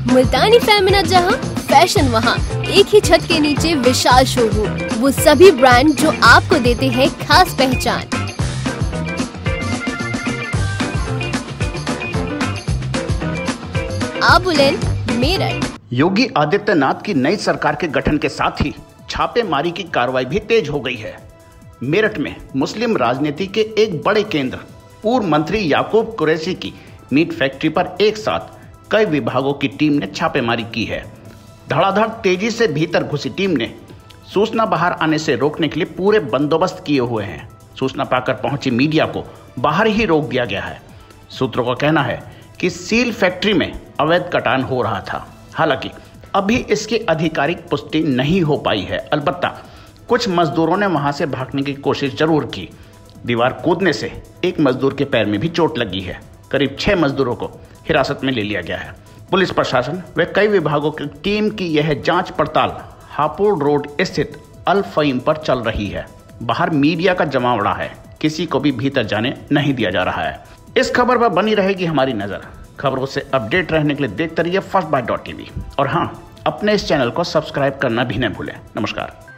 मुल्तानी फेमिना जहां, फैशन वहां, एक ही छत के नीचे विशाल शोरूम, वो सभी ब्रांड जो आपको देते हैं खास पहचान। आबुलेन, मेरठ। योगी आदित्यनाथ की नई सरकार के गठन के साथ ही छापेमारी की कार्रवाई भी तेज हो गई है। मेरठ में मुस्लिम राजनीति के एक बड़े केंद्र पूर्व मंत्री याकूब कुरैशी की मीट फैक्ट्री पर एक साथ कई विभागों की टीम ने छापेमारी की है। धड़ाधड़ तेजी से भीतर घुसी टीम ने सूचना बाहर आने से रोकने के लिए पूरे बंदोबस्त किए हुए हैं। सूचना पाकर पहुंची मीडिया को बाहर ही रोक दिया गया है। सूत्रों का कहना है कि सील फैक्ट्री में अवैध कटान हो रहा था। हालांकि अभी इसकी आधिकारिक पुष्टि नहीं हो पाई है। अलबत्ता कुछ मजदूरों ने वहां से भागने की कोशिश जरूर की। दीवार कूदने से एक मजदूर के पैर में भी चोट लगी है। करीब 6 मजदूरों को हिरासत में ले लिया गया है। पुलिस प्रशासन व कई विभागों की टीम की यह जांच पड़ताल हापुड़ रोड स्थित अल फहीम पर चल रही है। बाहर मीडिया का जमावड़ा है, किसी को भी भीतर जाने नहीं दिया जा रहा है। इस खबर पर बनी रहेगी हमारी नजर। खबरों से अपडेट रहने के लिए देखते रहिए फर्स्ट बाइट.tv और हाँ, अपने इस चैनल को सब्सक्राइब करना भी न भूलें। नमस्कार।